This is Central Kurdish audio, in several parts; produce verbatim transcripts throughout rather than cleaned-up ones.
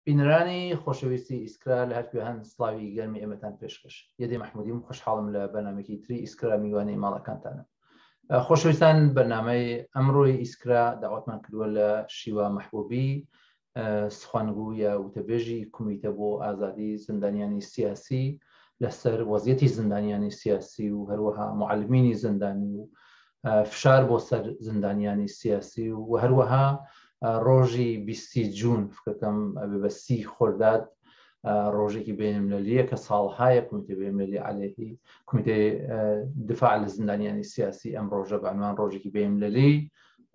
بینەرانی خۆشەویستی ئیسکرا لە هەر کوێهان سڵاوی گەرمی ئێمەتان پێشکەش. یەدێ مەحموودیم خۆشحاڵم لە بەرنامەیەکی تری ئیسکرا میوانەی ماڵەکانتانە. خۆشەویستان بەرنامەی ئەمڕۆی ئیسکرا داواتمان کردووە لە شیوا مەحبوبی سخوانگو یا وتەبێژی کمیتە بۆ ئازادی زندانیانی سیاسی لەسەر وەزیەتی زندانیانی سیاسی و هەروەها معلمینی زندانی و فشار بۆ سەر زندانیانی سیاسی و هەروەها ڕۆژی بیستی جوون فکرەکەم بە سی خۆرداد ڕۆژێکی بینالمللیە کە ساڵهایە کمیتە بینالمللی عەلەیهی کمیتە دفاع لە زندانیانی سیاسی ئەم ڕۆژە بە عنوان ڕۆژێکی بینالمللی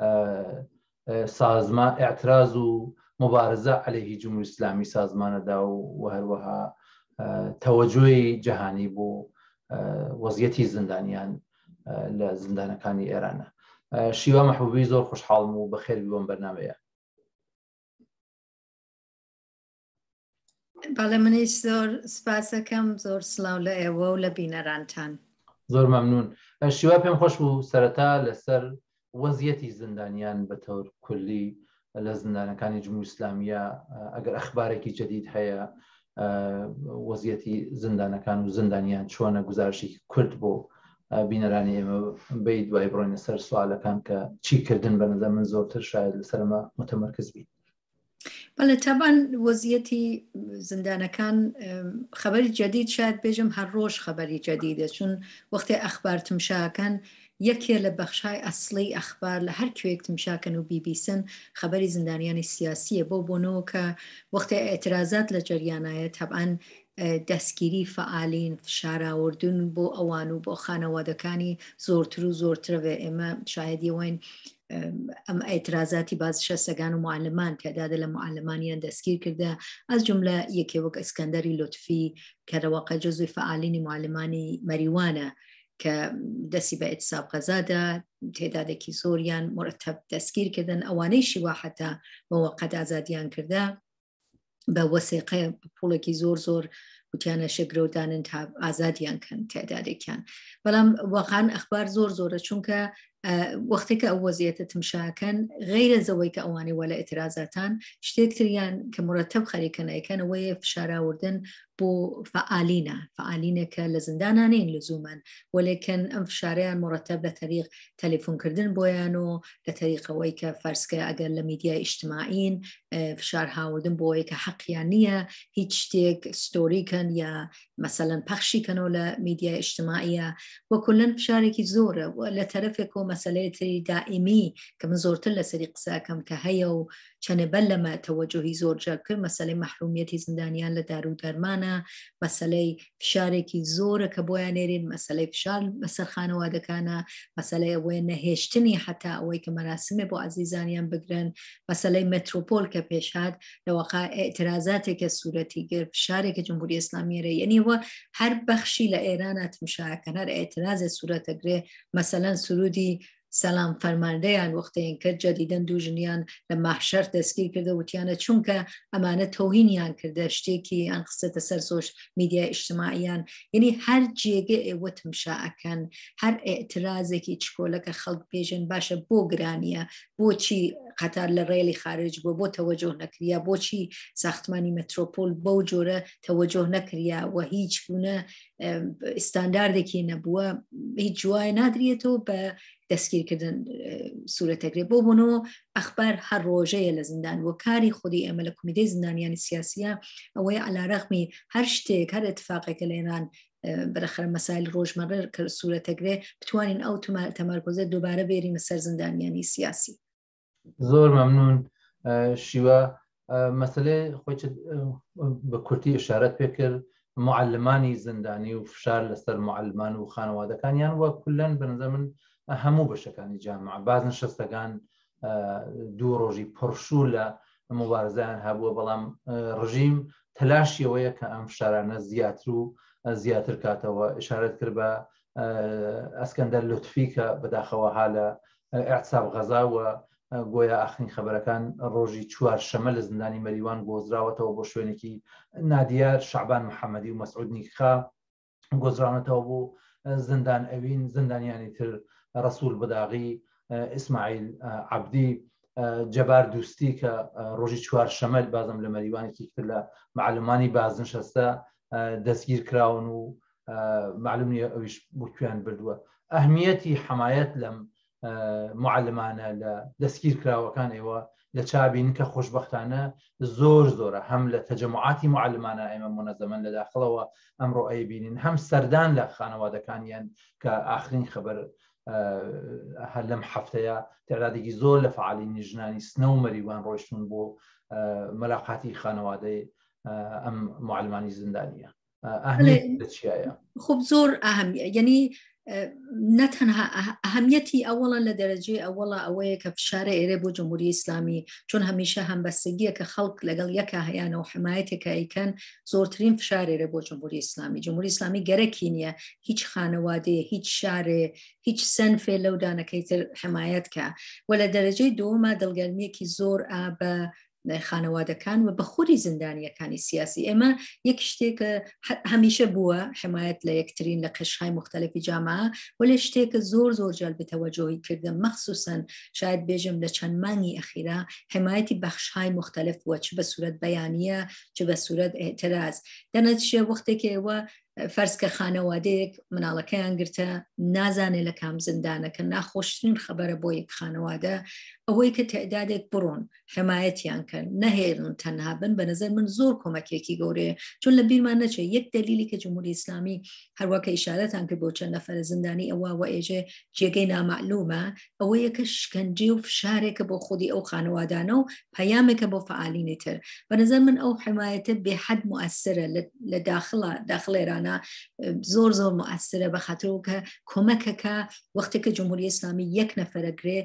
سازمان ئاعتراض و مبارزە عەلەیهی جمهوری ئیسلامی سازمانەدا و هەروەها تەوەجۆی جەهانی بۆ وەزیەتی زندانیان لە زندانەکانی ئێرانە. شیوا مەحبوبی زۆر خۆشحاڵم و بەخێر بیوەم بەرنامەیە. بەڵێ منیش زۆر سپاس دەکەم، زۆر سڵاو لە ئێوە و لە بینەرانتان. زۆر مەمنون. شیوا پێم خۆش بوو سەرەتا لەسەر وەزیەتی زندانیان بە تەور کولی لە زندانەکانی جمهوری ئیسلامیە ئەگەر ئەخبارێکی جدید هەیە وەزیەتی زندانەکان و زندانیان چۆنە گزارشی کورد بۆ بینەرانی ئێمە بەی دوای بڕۆینە سەر سوالەکان کە چی کردن بە نظر من زۆرتر شاید لەسەرمە متمرکز بین. بەڵێ تابان وەزیەتی زندانەکان خەبەری جدید شاید بێژم هەر ڕۆژ خەبەری جدیدە، چون وەختی ئەخبار تمشاکەن یەکێ لە بەخشای ئەسڵی ئەخبار لە هەر کوێک تمشاکەن و بیبیسن خەبەری زندانیانی سیاسیە بۆ بۆنەوە کە وەختی ئێترازات لە جەریانایە تەبعاً دەستگیری فعالین فشاراوردن بۆ ئەوان و بۆ خانەوادەکانی زۆرتر و زۆرترەوێ. ئێمە شایەدیەوەین ئەم ئێترازاتی بازشە سەگان و معلمان تێدادە لە معلمانیان دەستگیر کردە، ئەس جملە یەکێ وەک ئەسکەندەری لوتفی کە ڕەواقع جەزوی فعالینی معلمانی مەریوانە کە دەستی بە ئێتساب قەزادا تێدادێکی زۆریان مرتب دەستگیر کردن، ئەوانەی شیوا حتا بەوەقەت ئازادیان کردە بە وەسیقە پوڵێکی زۆر زۆر وتیانە شەگرەودانن تا ئازادیان کەن تێدادێکیان. بەڵام واقعاً ئەخبار زۆر زۆرە، چونکە وەختێکە ئەو وەزیەتە تمشاکەن غیرە زەوەی کە ئەوانەی وەلە ئێترازاتان شتێکتریان کە مرتب خەریکەنەکەنەوەی فشاراوردن بۆ فعالینە فعالینێکە لە زندانانین لزومن وەلێکن ئەم فشاریان مرتب لە تەریق تەلیفۆنکردن بۆیان و لە تەریقەوەی کە فەرسکە ئەگەر لە میدیای ئیجتماعین فشار هاوردن بۆیە کە حەقیان نییە هیچ شتێک ستۆریکەن یا مەسەلەن پەخشیکەنەوە لە میدیای ئیجتماعیە وەکولەن فشارێکی زۆرە لە تەرەفێک و مەسەلەیەتری دائیمی کە من زۆرتر لەسەری قساکەم کە هەیە و چەنەبەر لەمە تەوەجۆهی زۆر جار کرد مەسەلەی مەحرومیەتی زندانیان لە دار و دەرمانە، مەسەلەی فشارێکی زۆرە کە بۆیان نێرین، مەسەلەی فشار بەسەر خانەوادەکانە، مەسەلەی ئەوەیە نەهێشتنی حتا ئەوەی کە مەراسمێ بۆ عەزیزانیان بگرن، مەسەلەی مەترۆپۆل کە پێشهات لەواقع ئێترازاتێکە سوورەتی گر فشارێکە جمهوری ئیسلامیەرە، یعنیەوە هەر بەخشی لە ئێرانە تمشاکەن هەر ئێترازێ سوورەتەگرێ. مەسەلەن سرودی سەلام فەرماندەیان وەختەیەن کرد جەدیدەن دوو ژنیان لە ماحشەر دەستگیر کردە وتیانە چونکە ئەمانە تۆهینیان کردە شتێکی ئەن قسەتە سەر سۆش میدیای ئیجتماعیان، یعنی هەر جێگە ئێوە تمشاکەن هەر ئێترازێکی چکۆلەکە خەڵک پێژن باشە بۆ گرانیە، بۆچی قەتار لە ڕێلی خارج بووە بۆ تەوەجۆ نەکریا، بۆچی ساختمانی مەترۆپۆل بەو جۆرە تەوەجۆ نەکریا و هیچ گونە ئستانداردێکی نەبووە هیچ جوای نادرێتەوە بە دەستگیرکردن سوورەتەگرێ. بۆ بوونەوە ئەخبار هەر ڕۆژەیە لە زیندان و کاری خودی ئێمە لە کمیتەی زندانیانی سیاسیە ئەوەی عەلارەغمی هەر شتێک هەر اتفاقێکە لە ئێران بەرەخەر مەسایل ڕۆژمەڕە کە سوورەتەگرێ بتوانین ئەو تەمەرکۆزە دووبارە بێرینە سەر زندانیانی سیاسی. زۆر مەمنون شیوا. مەسەلەی خۆی بە کورتی ئشارەت پێ کرد معلمانی زندانی و فشار لەسەر معلمان و خانەوادەکانیان وە کولەن بە نظر من هەموو بەشەکانی جامعە باز نشستەکان دوو ڕۆژی پڕشوو لە مبارزەیان هەبووە، بەڵام ڕژیم تەلاشیەوەیە کە ئەم فشارانە زیاتر و زیاتر کاتەوە. ئشارەت کرد بە ئەسکەندەر لوتفی کە بەداخەوەها لە ئێعتساب غەزاوە گۆیا ئاخرین خەبەرەکان ڕۆژی چوارشەمە لە زندانی مەریوان گۆزراوەتەوە بۆ شوێنێکی نادیار شعبان محەممەدی و مەسعود نیکخا گۆزراونەتەوە بۆ زندان ئەوین زندانیانی تر ڕەسوول بەداغی ئیسماعیل عەبدی جەبار دوستی کە ڕۆژی چوارشەمە بازم لە مەریوانێکی کرد لە معلمانی بازنشەستە دەستگیر کراون و معلوم نیە ئەویش بۆ کوێیان بردووە. ئەهمیەتی حمایەت لەم معلمانە لە دەستگیر کراوەکان ئێوە لە چابین کە خۆشببختانە زۆر زۆرە، هەم لە تەجەمعاتی معلمانە ئێمە منەزەمەن لە داخڵەوە ئەمڕۆ ئەیبینین، هەم سەردان لە خانەوادەکانیان کە ئاخرین خەبەر هەر لەم هەفتەیە تعدادێکی زۆر لە فعالینی ژنانی سنە و مەریوان ڕۆیشتون بۆ مەلاقاتی خانەوادەی ئەم معلمانی زیندانیە. ئەهمیەتی چیایە؟ خب زۆر ئەهمیە، یعنی نەتەنها ئەهمیەتی ئەوڵە لە دەرەجێ ئەوڵە ئەوەیە کە فشارە ئێرە بۆ جمهوری ئیسلامی، چون هەمیشە هەمبەستگیە کە خەڵک لەگەڵ یەکە هەیەە و حمایەتێکە ئەیکەن زۆرترین فشارێرە بۆ جمهوری ئیسلامی. جمهوری ئیسلامی گەرەکی نییە هیچ خانەوادەیە، هیچ شارێ، هیچ سەنفێ لەو دانەکەیتر حمایەتکە. و لە دەرەجەی دووەمە دڵگەرمیەکی زۆر بە خانەوادەکان و بە خۆری زیندانیەکانی سیاسی. ئێمە یەک شتێکە هەمیشە بووە حمایەت لە یەکترین لە قشهای مختلفی جامعە، ولی شتێکە زۆر زۆر جەلب تەوەجۆی کردە، مەخسوسەن شاید بێژم لە چەند مانگی ئەخیرا حمایەتی بەخشهای مختلف وە، چ بە سوورەت بەیانیە چ بە سوورەت ئێتراز. دەنەتیجە وەختێکە ئێوە فەرزکە خانەوادەیەک مناڵەکەیان گرتە نازانێ لە کام زیندانەکە، ناخۆشترین خەبەرە بۆ یەک خانەوادە ئەوەی کە تەعدادێک بڕۆن حمایەتیان کرد، نەهێرن تەنها بن. بە نظر من زۆر کۆمەکێکی گەورەیە، چون لە بیرمان نەچێ یەک دلیلی کە جمهوری ئیسلامی هەروەکە ئیشارەتان کرد بۆ چەند نەفەرە زیندانی ئەوە و ئێژێ جێگەی نامەعلومە، ئەوەیە کە شکنجێ و فشارێکە بۆ خودی ئەو خانەوادانە و پەیامێکە بۆ فعالینی تر. بە نظر من ئەو حمایەتە بێحەد مؤثرە لە داخڵە داخڵ ئێرانە، زۆر زۆر مؤثرە، بە خاطرەوە کە کۆمەکەکە وەختێکە جمهوری ئیسلامی یەک نەفەرەگرێ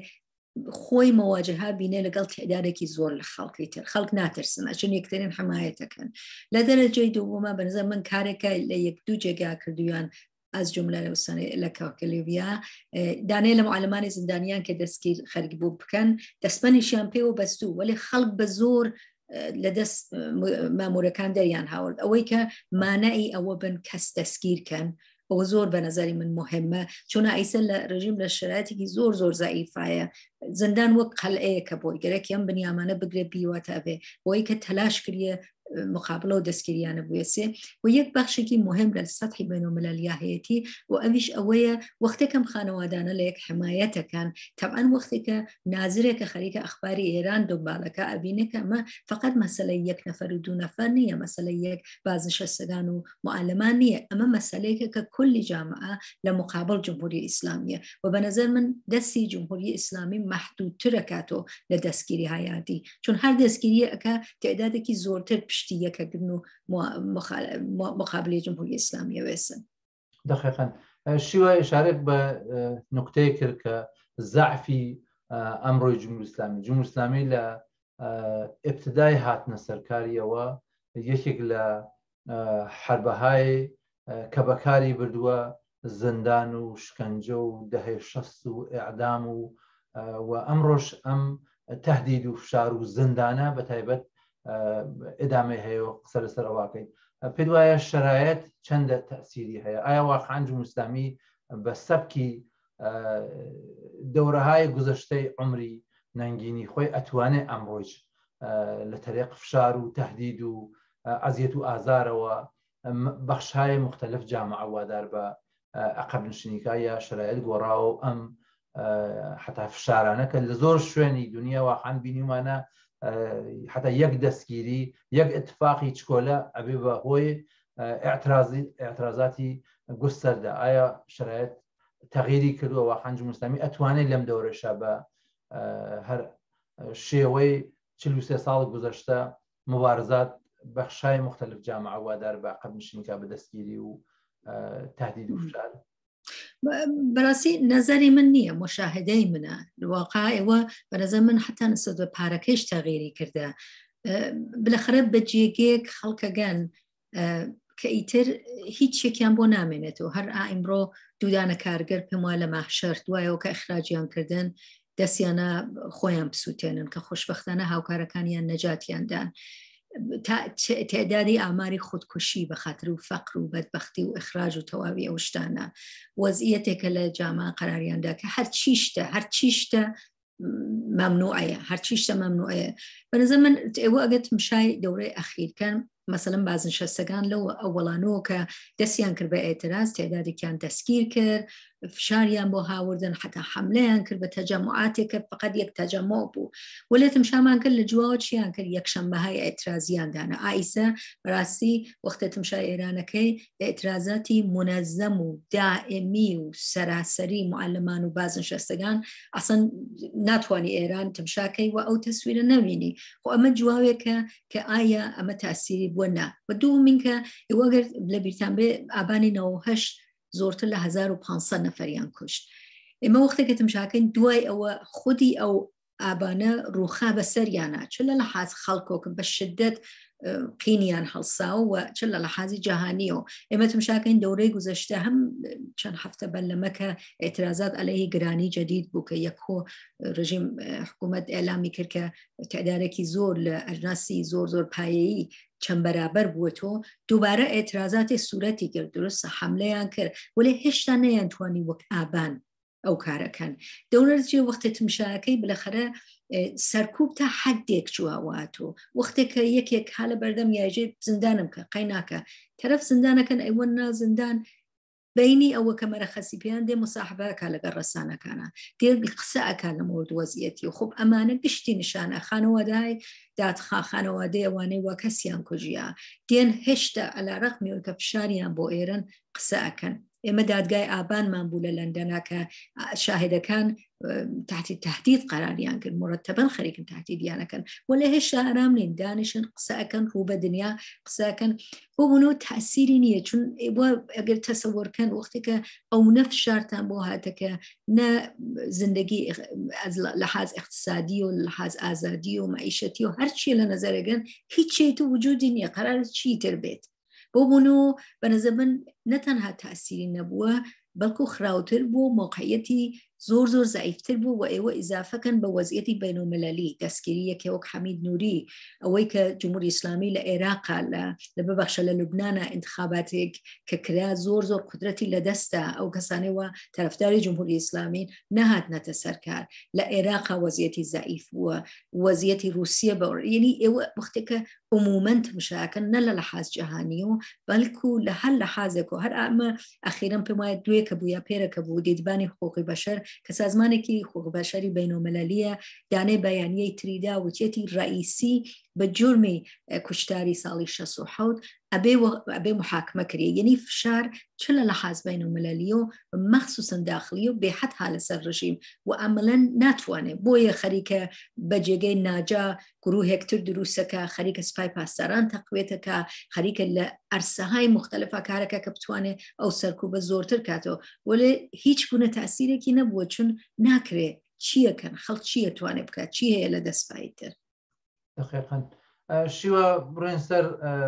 خۆی مواجهە بینێ لەگەڵ تعدادێکی زۆر لە خەڵکی تر، خەڵک ناترسن ئەچون یەکترین حمایەتەکەن. لە دەرەجەی دووەمە بە نظر من کارێکە لە یەک دوو جێگا کردویان ئەز جملە لە کاکەلیڤیا دانەیە لە معلمانی زیندانیان کە دەستگیر خەرگ بوو بکەن دەستپەنیشیان پێوە بەستوو، ولی خەڵک بە زۆر لە دەست مامورەکان دەریان هاورد ئەوەی کە مانای ئەوە بن کەس دەستگیرکەن. ئەوە زۆر بە نظری من مهمە، چون ئایسە لە ڕژیم لە شرایطێکی زۆر زۆر زەعیفایە. زندان وەک قەلعەیەکە بۆی گەرەکی ئەم بنیامانە بگرێ بیواتە ئەبێ بۆی کە تەلاش کردیە مقابلە و دەستگیریانە بوێسێ. و یەک بەخشێکی مهم لە سەطحی بینالمللی هەیەتی و ئەویش ئەوەیە وەختێکم خانەوادانە لە یەک حمایەتەکان، تەبعاً وەختێکە نازرێکە خەریکە ئەخباری ئێران دۆبالەکە ئەبینێکە ئەمە فقط مەسەلەی یەک نەفەر و دوو نەفەر نییە، مەسەلەی یەک بازنشەستگان و معلمان نییە، ئەمە مەسەلەیەکە کە کولی جامعە لە مقابل جمهوری ئیسلامیە و بە نظر من دەستی جمهوری ئیسلامی محدودترەکاتۆ لە دەستگیری هایاتی، چون هەر دەستگیریەکە تعدادێکی زۆرتر پشتیەکەگرن و مقابلی جمهوری ئیسلامی وێسن. دقیقاً شیوە ئشارەت بە نقطەیە کرد کە زعفی ئەمڕۆی جمهوری ئیسلامی جمهوری ئیسلامی لە ابتدای هاتنە سەرکاریەوە یەکێک لە حربەهای کە بەکاری بردووە زندان و شکنجە و دەهەی شەست و ئیعدام و و ئەمڕۆژ ئەم تهدید و فشار و زندانە بە تایبەت ئێدامەی هەیە و قسە لەسەر ئەواکەین. پێت وایە شرایەت چەندە تەسیری هەیە؟ ئایا واقعاً جمهوری ئیسلامی بە سەبکی دەورەهای گوزەشتەی عمری نەنگینی خۆی ئەتوانێت ئەمڕۆژ لە تەریق فشار و تهدید و ئەزیەت و ئازارەوە بەخشهای مختلف جامعە وادار بە عقب نشینیکە یا شرایەت گۆڕاوە و ئەم حتا فشارانە کە لە زۆر شوێنی دنیا واقعاً بینیمانە حتا یەک دەستگیری یەک اتفاقی چکۆلە ئەبێ بە هۆی ئاعترازاتی گوستەردا. ئایا شرایەت تەغییری کردووە واقعاً جمهوری ئیسلامی ئەتوانێت لەم دەورەشە بە هەر شێوەی چل و سێ ساڵ گوزەشتە مبارزات بەخشای مختلف جامعە وادار بە عقب نشینیکە بە دەستگیری و تهدید و فشار؟ بەڕاستی نەزەری من نییە، مشاهدەی منە. واقع ئێوە بە نەزەر من حتا نسبەت بە پارەکەیش تەغییری کردە. بالاخره بە جێگەیەک خەڵکەگەن کە ئیتر هیچ شێکیان بۆ نامێنێتەوە. هەر ئیمڕۆ دوودانە کارگەر پێم وایە لە ماحشەر دوایەوە کە ئەخراجیان کردن دەستیانە خۆیان بسووتێنن کە خۆشبەختانە هاوکارەکانیان نەجاتیاندان. تعدادی ئاماری خودکشی بە خاطر و فەقر و بەدبەختی و ئەخراج و تەواوی ئەو شتانە وەزعیەتێکە لە جامعە قەراریاندا کە هەر چیشتە هەر چیشتە ممنوعه هرچی شته ممنوعه بنظر من ئێوە ئەگەر تمشای دەورەی ئەخیرکەن مثلا بازنشستگان لەو ئەوەڵانەوە کە دەستیان کرد بە ئێتراز تێدادێکیان دەستگیر کرد فشاریان بۆ هاوردن حتا حملەیان کرد بە تەجەمعاتێک کرد فقط یەک تەجەمع بوو وەلێ تمشامان کرد لە جواوە چیان کرد یەکشەمبەهای ئێترازیان دانا ئایسە بەڕاستی وەختە تمشای ئێرانەکەی ئێترازاتی منەزەم و دائمی و سەراسەری معلمان و بازنشستگان ئەسەن ناتوانی ئێران تمشاکەی و ئەو تەسویرە نەبینی خۆ ئەمە جواوێکە کە ئایا ئەمە تاسیری بووە نا و دووەمین کە ئێوەگەر لە بیرتان بێ ئابانی نەوە هەشت زۆرتر لە هەزار و پانسەد نەفەریان کوشت ئێمە وەختێکە تمشاکەین دوای ئەوە خودی ئەو ئابانە ڕووخا بەسەریانە چ لە لەحاز خەڵکۆکە بە شدت قینیان هەڵساوە و چ لە لەحازی جەهانیەوە ئێمە تمشاکەین دەورەی گوزەشتە هەم چەند هەفتە بەلەمەکە ئێترازات عەلەیهی گرانی جەدید بوو کە یەکۆ ڕژیم حکوومەت ئێلامی کرد کە تعدادێکی زۆر لە ئەژناسی زۆر زۆر پایەیی چەند بەرابەر بووەتەوە دووبارە ئێترازاتی سوورەتی کرد درستە حملەیان کرد وەلێ هێشتا نەیانتوانی وەک ئابان ئەو کارەکەن دەورەرجێ وەختە تمشاکەی بلەخەرە سەرکوب تا حدێک چووەواتۆ وەختێکە یەکێک حالە بەردەم یاژێت زندانم کە قەیناکە تەرەف زندانەکەن ئەیوە نا زندان بینی ئەوە کە مەرەخەسی پێیان دێ مساحبەکە لەگەڵ ڕەسانەکانە دێ قسە ئەکا لە مورد وەزیەتی و خۆب ئەمانە گشتی نیشانە خانەوادای دادخا خانەوادەی ئەوانەی وا کەسیان کوژیە دێن هێشتا ئەلا ڕەقمیەوە کە فشاریان بۆ ئێرن قسە ئەکەن ئێمە دادگای ئابانمان بوو لە لەندەنا کە شاهدەکان تحتی تهدید قراریان کرد مرتبا خەریکن تهدیدیانەکەن وەلێ هێشتا ئارام نین دانیشن قسە ئەکەن ڕوو بە دنیا قسە ئەکەن بۆ بوونەوە تەئسیری نییە چون بۆ ئەگەر تەسەوەرکەن وەختێکە ئەو نەف شارتان بۆ هاتەکە نە زندگی لەحاز اقتصادی و لەحاز ئازادی و معیشەتی و هەرچیە لە نەزەرەگەن هیچ شێت و وجودی نییە قەرار چی تر بێت بۆ بوونەوە بەنظر من نەتەنها تەئسیری نەبووە بەڵکو خراوتر بوو موقعیەتی زۆر زۆر زعیفتر بوو و ئێوە ئیزافەکەن بە وەزعیەتی بینومەلەلی دەستگیری یەکێوەک حەمید نووری ئەوەی کە جمهوری ئیسلامی لە عێراقا لە ببەخشە لە لوبنانە انتخاباتێک کە کرا زۆر زۆر قودرەتی لە دەستە ئەو کەسانەوە تەرەفداری جمهوری ئیسلامی نەهاتنەتە سەرکار لە عێراقا وەزعیەتی زعیف بووە وەزعیەتی رووسیە بە ئێنی ئێوە وەختێکە عمومەن تمشاکەن نە لە لەحاز جەهانی و بەڵکو لە هەر لەحازێک و هەر ئەمە ئەخیرەن پێم وایە دوێکە بوو یا پێرەکە بوو دیدبانی حقوقی بەشەر کە سازمانێکی حقوق بەشەری بینومەلەلیە دانەی بەیانیەی تریدا وتێتی ڕئیسی بە جورمی کوشتاری ساڵی شەست و حەوت ئەبێ محاکمە کری یعنی فشار چ لە لەحاز بینومەلەلی و مەخسوسن داخلی و بێحەد هە لەسەر ڕژیم و ئەمەڵەن ناتوانێت بۆیە خەریکە بە جێگەی ناجا گروهێکتر دروستەکە خەریکە سپای پاسداران تەقوێتەکە خەریکە لە ئەرسەهای مختلفە کارەکە کە بتوانێت ئەو سەرکوبە زۆرتر کاتەوە وەلێ هیچ گونە تاسیرێکی نەبووە چون ناکرێ چیەکەن خەڵک چیە توانێت بکات چی هەیە لە دەستپایتر دقیقاً شیوە بڕێن سەر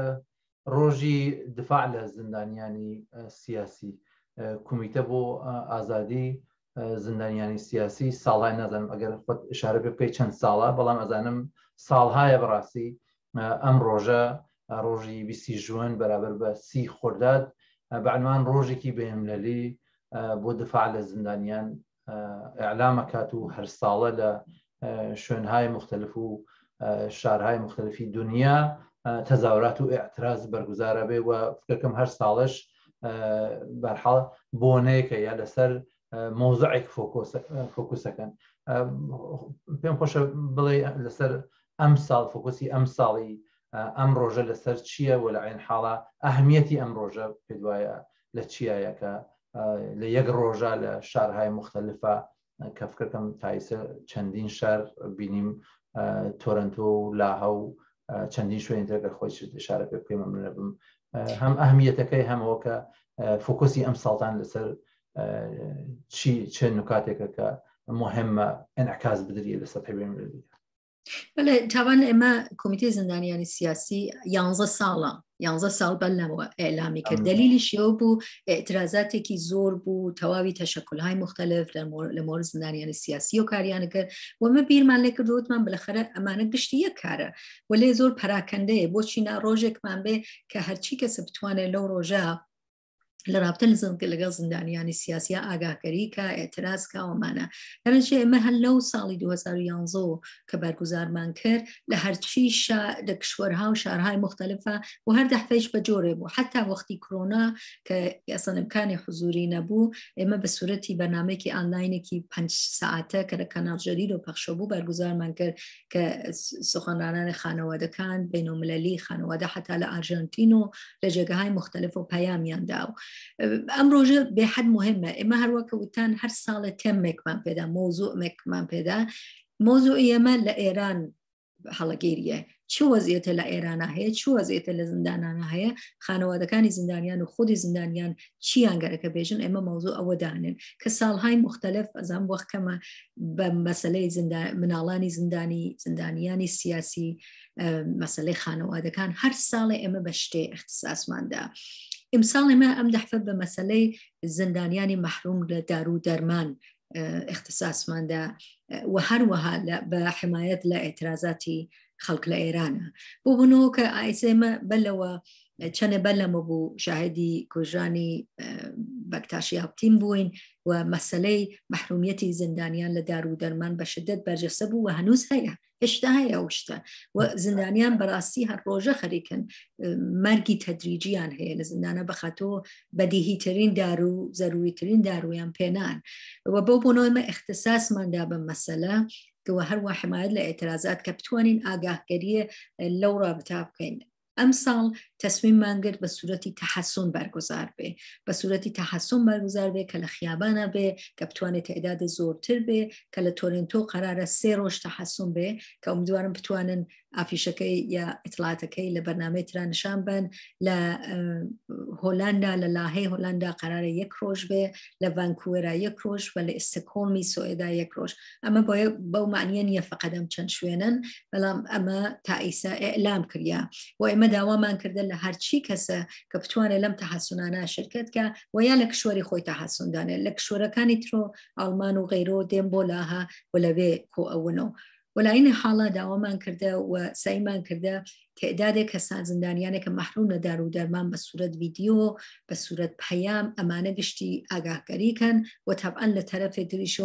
ڕۆژی دفاع لە زندانیانی سیاسی کمیتە بۆ ئازادی زندانیانی سیاسی ساڵهای نازانم ئەگەر خۆت ئشارە پێ بکەی چەند ساڵە بەڵام ئەزانم ساڵهایە بەڕاستی ئەم ڕۆژە ڕۆژی بیستی ژوون بەرابەر بە سی خۆرداد بەعنوان ڕۆژێکی بینومەلەلی بۆ دفاع لە زندانیان ئیعلامەکات و هەر ساڵە لە شوێنهای مختلف و شارهای مختلفی دنیا تەزاورات و ئێعتراز بەرگوزارە بێ و فکرکەم هەر ساڵش بەرحاڵ بۆنەیەکە یا لەسەر مۆزوعێک فۆکوسەکەن پێم خۆشە بڵێ لەسەر ئەم ساڵ فۆکوسی ئەم ساڵی ئەم ڕۆژە لەسەر چییە و لە عین حاڵە ئەهمیەتی ئەم ڕۆژە پێ وایە لە چیایە کە لە یەک ڕۆژە لە شارهای مختلفە کە فکرکەم تایسە چەندین شار بینیم تۆرنتۆ و لاهە و چەندین شوێن ترگەر خۆی ئشارە پێ بکەیم منە بم هەم ئەهمیەتەکەی هەمەوە کە فۆکوسی ئەم ساڵتان لەسەر چی چەند نکاتێکە کە مهمە ئەنعکاس بدرێت لە سەتحی بینومەلەلی. بەڵێ تاوان ئێمە کۆمیتەی زندانیانی سیاسی یانزە ساڵە یانزە ساڵ بەلەوە ئێلامی کرد دلیلی شێوە بوو ئێترازاتێکی زۆر بوو تەواوی تەشەکلهای مختلف لە مۆرد زندانیانی سیاسی و کاریانە کرد ومە بیرمان لێ کردوتمان بلەخەرە ئەمانە گشتی یەک کارە وەلێ زۆر پەراکەندەیە بۆچی نا ڕۆژێکمان بێ کە هەرچی کەسە بتوانێت لەو ڕۆژە لرابطه لەگەڵ زندانیانی سیاسی ئاگاهکاری کە ئێتراز کاوەمانە هەرچی ئێمە هەر لەو ساڵی دو هەزار و یانزە کە بەرگوزارمان کرد لە هەرچی لە کشوەرها و شارهای مختلفە و هەر دەحفەیش بە جۆرێ بوو حتا وەختی کۆرۆنا کە ئەسڵ ئیمکانی حضوری نەبوو ئێمە بە سورەتی بەرنامەیەکی ئانلاینێکی پەنج سەعاتە کە لە کەناڵ جەدید و پەخشە بوو بەرگوزارمان کرد کە سخنرانانی خانەوادەکان بینالمللی خانەوادە حتا لە ئارژەنتین و لە جێگەهای مختلف و پەیامیان داو ئەم ڕۆژە بێحەد مهمە ئێمە هەروەکە وتان هەر ساڵە تێمێکمان پێدا مۆزوعێکمان پێدا مۆزوعی ئێمە لە ئێران هەڵەگیریە چ وەزیەتە لە ئێرانە هەیە چ وەزیەتە لە زندانانە هەیە خانەوادەکانی زندانیان و خودی زندانیان چیان گەرەکە بێژن ئێمە مۆزوع ئەوە دانن کە ساڵهای مختلف ئەزان وەختکەمە بە مەسلەی مناڵانی زندانی زندانیانی سیاسی مەسلەی خانەوادەکان هەر ساڵێ ئێمە بە شتێ اختصاسماندا ئیمساڵ ئێمە ئەم دەحفەت بە مەسلەی زندانیانی مەحروم لە دارو دەرمان اختصاسماندا و هەروەها بە حمایەت لە ئێترازاتی خەڵک لە ئێرانە بۆ بنەوە کە ئایسێمە بەلەوە چەنە بەلەمە بوو شاهدی کوژانی بەکتاشی هاوتین بووین و مەسلەی مەحرومیەتی زندانیان لە دارو دەرمان بە شدت بەرجەسە بوو و هەنووز هەیە هێشتا هەیە ئەو شتە و زندانیان بەڕاستی هەر ڕۆژە خەریکن مەرگی تەدریجیان هەیە لە زندانە بەخاتۆ بەدیهیترین دارو زەروریترین دارویان پێنان و بۆ بۆنەوەمە اختصاسماندا بە مەسەلە کەوە هەروە حمایەت لە ئێترازات کە بتوانین ئاگاهکاریە لەو ڕابطە بکەین ئەم ساڵ تەسمیممان گرت بە سوورەتی تەحەسون بەرگوزار بێ بە سوورەتی تەحەسون بەرگوزار بێ کە لە خیابانە بێ کە بتوانێت تعداد زۆرتر بێ کە لە تۆرنتۆ قەرارە سێ ڕۆژ تەحەسون بێ کە ئومیدوارم بتوانن ئافیشەکەی یا ئیطلاعاتەکەی لە بەرنامەی ترا نیشان بن لە هۆلاندا لە لاهەی هۆلاندا قەرارە یەک ڕۆژ بێ لە ڤانکوڤەرا یەک ڕۆژ و لە ئستکهۆڵمی سوئێدا یەک ڕۆژ ئەمە بەو معنیە نییە فەقەت ئەم چەند شوێنن بەڵام ئەمە تا ئیسا ئێعلام کردیا و ئێمە داوامان کردن لە هەرچی کەسە کە بتوانێت لەم تەحەسونانە شرکت کە و یا لە کشوەری خۆی تەحەسوندانێت لە کشوەرەکانی ترۆ ئاڵمان و غەیرۆ دێن بۆ لاها و لەوێ کۆ ئەوونەوە وەلاینە حاڵە داوامان کردە و سایمان کردە تعدادێک کەسان زندانیانێک کە مەحروم لە دارو دەرمان بە سوورەت ڤیدیۆ بە سوورەت پەیام ئەمانە گشتی ئاگاهکاریکەن و تەبعەن لە تەرەفێ تریشۆ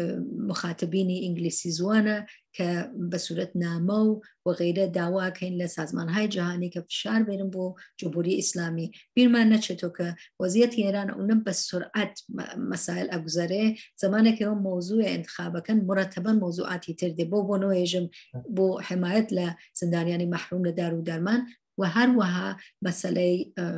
مخاتبینی ئینگلیسی زوانە کە بە سوورەت نامە و وغیرە داواکەین لە سازمانهای جیهانی کە فشار بێنن بۆ جمهوری ئیسلامی بیرمان نەچێتەوە کە وەزیەتی ئێران ئەوە بە سورعەت مەسائل ئەگوزارێ زمانێکەوە مۆزوع انتخابەکەن مرتبەن مۆزوعاتی تر دێ بۆ بۆ نوێژم بۆ حمایەت لە زندانیانی مەحروم لە دارو دەرمان و هەروەها مەسەلەی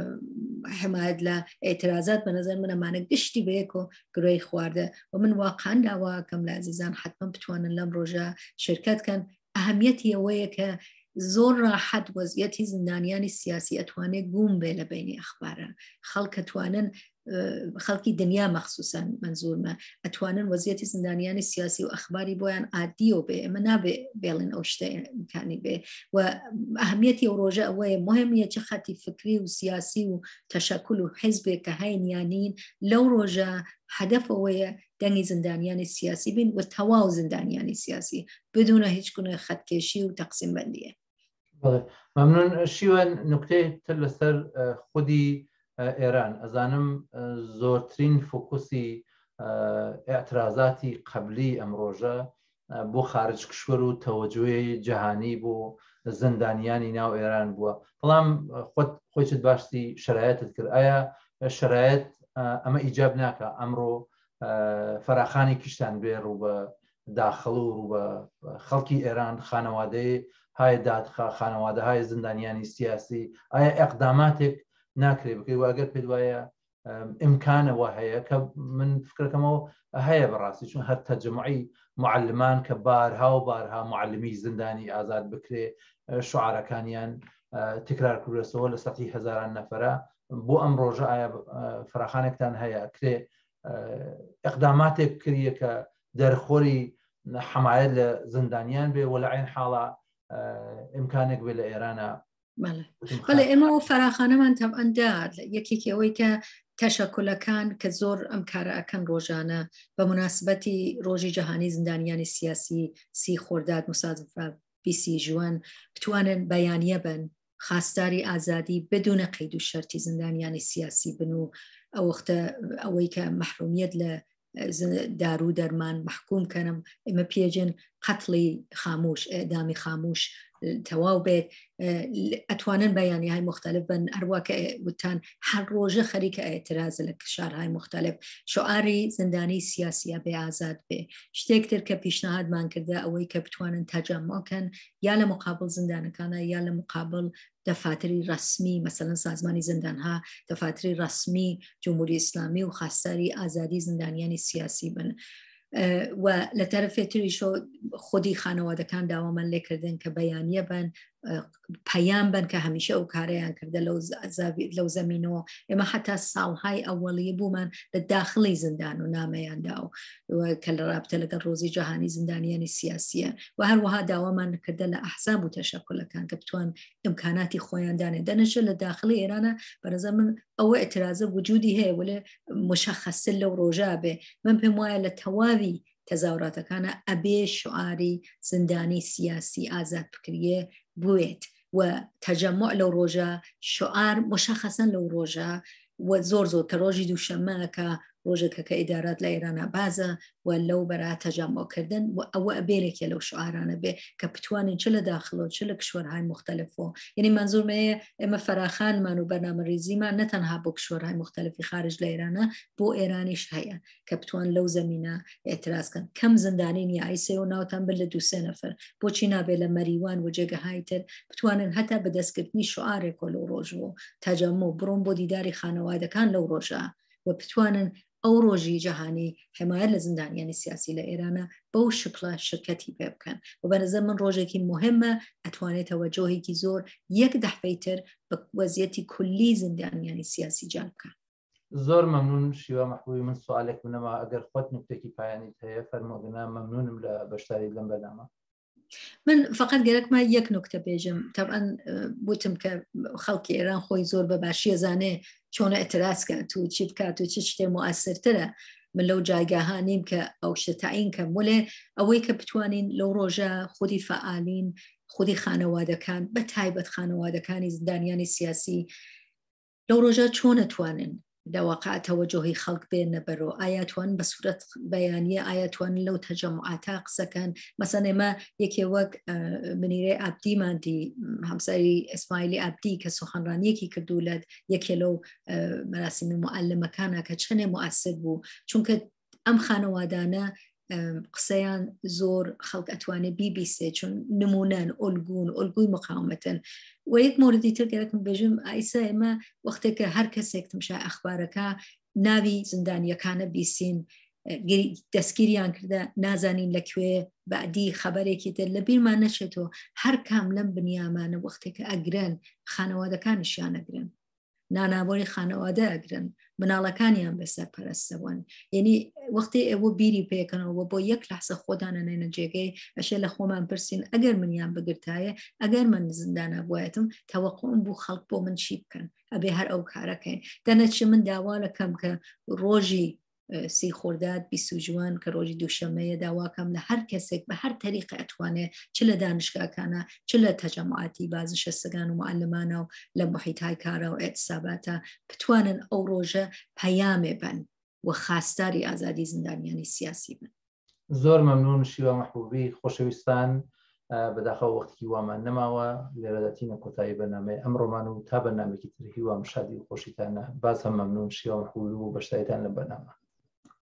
حمایەت لە ئێترازات بە نەزەر من ئەمانە گشتی بەیەک و گرۆی خواردە و من واقعاً داواکەم لە عزیزان حتما بتوانن لەم ڕۆژە شرکەتکەن ئەهەمیەتی ئەوەیە کە زۆر ڕاحەت وەزیەتی زندانیانی سیاسی ئەتوانێت بووم بێ لە بینی ئەخبارە خەڵک ئەتوانن خەڵکی دنیا مەخصوسن منزورمە ئەتوانن وەزیەتی زندانیانی سیاسی و ئەخباری بۆیان ئادیۆ بێ ئەمە نابێ بێڵێن ئەو شتە ئیمکانی بێ و ئەهەمیەتی ئەو ڕۆژە ئەوەیە مهمیە چه خەتی فکری و سیاسی و تەشەکل و حیزبێک کە هەینیانین لەو ڕۆژە هەدەف ئەوەیە دەنگی زندانیانی سیاسی بین و تەواو زندانیانی سیاسی بدون هیچ گونە خەتکێشی و تەقسیم بەندیە. ممنون. شیوە نکتەی تر لەسەر خودی ئێران ئەزانم زۆرترین فۆکوسی ئێعترازاتی قبلی ئەم ڕۆژە بۆ خارج کشور و تەوەجوی جیهانی بۆ زندانیانی ناو ئێران بووە بەڵام خۆیت باشی شرایەتت کرد ئایا شرایەت ئەمە ئیجاب ناکە ئەمڕۆ فەراخانی کشتان بێ ڕوو بە داخڵ و ڕوو بە خەڵکی ئێران خانەوادەی های دادخە خانەوادە های زندانیانی سیاسی ئایا ئەقداماتێک ناکرێ بکەی و ئەگەر پێت وایە ئیمکانەوە هەیە کە من فکرەکەمەوە هەیە بەڕاستی چون هەر تەجمعی معلمان کە بارها و بارها معلمی زندانی ئازاد بکرێ شوعارەکانیان تکرار کورسەوە لە سەتی هەزاران نەفەرە بۆ ئەم ڕۆژە ئایا فراخانێکتان هەیە کرێ ئەقداماتێک کردیە کە دەرخۆری حمایەت لە زندانیان بێ و لە عین حاڵە ئیمکانێک بێ لە ئێرانە بەڵێ ئێمە و فراخانەمان تەبعەندا یەکێکی ئەوەی کە تەشەکلەکان کە زۆر ئەم کارە ئەکەن ڕۆژانە بە مناسبەتی ڕۆژی جەهانی زندانیانی سیاسی سی خۆرداد مسازفە بیسی ژوان بتوانن بەیانیە بن خاستاری ئازادی بدون قەید و شەرتی زندانیانی سیاسی بن و ئەو وەختە ئەوەی کە محرومیت لە دارو دەرمان محکوم کەنم ئێمە پێجن قەتڵی خاموش ئێدامی خاموش تەواو بێت ئەتوانن بەیانیهای مختلف بن هەروەکە وتان هەر ڕۆژە خەریکە ئێترازە لە شارهای مختلف شعاری زندانی سیاسیە بێ ئازاد بێ شتێکتر کە پیشنهادمان کردە ئەوەی کە بتوانن تەجەمعکەن یا لە مقابل زندانەکانە یا لە مقابل دەفاتری ڕسمی مثلا سازمانی زندانها دەفاتری ڕسمی جمهوری ئیسلامی و خاستاری ئازادی زندانیانی سیاسی بن و لە تەرەفێتریشۆ خودی خانەوادەکان داوامان لێکردن کە بەیانیە بن پەیام بن کە هەمیشە ئەو کارەیان کردە لەو زەمینەوە ئێمە حتا ساڵهای ئەوەڵی بوومان لە داخلی زندان و نامەیاندا و کە لە رابطە لەگەڵ ڕۆزی جەهانی زندانیانی سیاسیە و هەروەها داوامان کردە لە ئەحزاب و تەشەکلەکان کە بتوان ئیمکاناتی خۆیان دانێ دەنەشە لە داخلی ئێرانە بەنظر من ئەوە ئێترازە وجودی هەیە وڵێ مشخص لەو ڕۆژە بێ من پێم وایە لە تەواوی تەزاوراتەکانە ئەبێ شعاری زندانی سیاسی ئازاد بکریە بوێت و تەجەمع لەو ڕۆژە شعار مشخصن لەو ڕۆژە و زۆر زۆر کە ڕۆژی دووشەممەکە ڕۆژێکە کە ئیدارات لە ئێرانە بازە و لەو بەرا تەجەمعکردن و ئەوە ئەبێرێکە لەو شعارانە بێ کە بتوانین چ لە داخلۆ چ لە کشوەرهای مختلفەوە یعنی منزورمەیە ئێمە فەراخانمان و بەرنامەڕیزیمان نەتەنها بۆ کشوەرهای مختلفی خارج لە ئێرانە بۆ ئێرانیش هەیە کە بتوان لەو زەمینە ئێترازکەن کەم زندانینی ئایسێ و ناوتان بن لە دووسێ نەفر بۆچی نابێ لە مەریوان و جێگەهای تر بتوانن هەتا بەدەستکردنی شعارێکۆ لەو ڕۆژەوە تەجەمع بڕۆن بۆ دیداری خانەوادەکان لەو ڕۆژە و بتوانن ئەو ڕۆژی جەهانی حمایەت لە زندانیانی سیاسی لە ئێرانە بەو شکلە شرکەتی پێ بکەن و بەنظر من ڕۆژێکی مهمە ئەتوانێت تەوەجۆهێکی زۆر یەک دەحفەی تر بە وەزیەتی کولی زندانیانی سیاسی جان بکەن. زۆر مەمنون شیوا مەحبوبی من سوالێک بنەما ئەگەر خۆت نوکتێکی پایانیت هەیە فەرمۆگەنا مەمنونم لە بەشداری لەم بەرنامە. من فقط گەرەکمە یەک نوکتە بێژم تەبعەن بوتم کە خەڵکی ئێران خۆی زۆر بە باشیە زانێ چۆنە ئەتراسکات و چی بکات و چ شتێ مؤثرترە من لەو جایگاها نیم کە ئەو شتە تاین کەم وڵێ ئەوەی کە بتوانین لەو ڕۆژە خودی فعالین خودی خانەوادەکان بە تایبەت خانەوادەکانی زندانیانی سیاسی لەو ڕۆژە چۆن ئەتوانن دەواقع تەوەجۆهی خەڵک بێنە بەرەوە ئایاتوان بە سوورەت بەیانیە ئایاتوان لەو تەجەمعاتە قسەکەن مەسەن ئێمە یەکێ وەک منیرێ ئابدیماندی هەمسەری ئیسماعیلی ئابدی کە سوخەنڕانیەکی کردو لە یەکێ لەو مەراسیمی موعەلەمەکانە کە چەندێ مؤثر بوو چونکە ئەم خانەوادانە قسەیان زۆر خەڵک ئەتوانێت بیبیسێ چون نمونەن ئۆلگون ئۆلگوی مقاومەتن و یەک موردی تر گەرەکم بێژم ئایسا ئێمە وەختێکە هەر کەسێک تمشای ئەخبارەکە ناوی زندانیەکانە بیسین دەستگیریان کردە نازانین لەکوێ بەعدی خەبەرێکی تر لە بیرمان نەچێتەوە هەر کام لەم بنیامانە وەختێکە ئەگرن خانەوادەکانیشیان ئەگرن نانابۆری خانەوادە ئەگرن مناڵەکانیان بەسەر پەرستەوەن یعنی وەختی ئێوە بیری پێکەنەوە بۆ یەک لەحسە خۆدانە نێنە جێگەی ئەشێ لە خۆمان پرسین ئەگەر منیان بگرتایە ئەگەر من زندانە بوایەتم تەوەقعم بوو خەڵک بۆ من چی بکەن ئەبێ هەر ئەو کارەکەین دەنەچی من داوا لەکەم کە ڕۆژی سی خۆرداد بیست و جوان کە ڕۆژی دووشەمەیە داواکەم لە هەر کەسێک بە هەر تەریقە ئەتوانێت چ لە دانشگاکانە چ لە تەجەمعاتی بازنشە سەگان و معلمانە و لە محیطهای کارە و ئێتساباتە بتوانن ئەو ڕۆژە پەیامێ بن و خاستاری ئازادی زندانیانی سیاسی بن. زۆر مەمنون شیوا مەحبوبی خۆشەویستان بەداخەوە وەختی وامان نەماوە لێرەدەتینە کۆتایی بەرنامەی ئەمڕۆمان و تا بەرنامێکی تر هیوام شادی و خۆشیتانە باز هەم مەمنون شیوا مەحبوبی و بەشداریتان لە بەرنامە.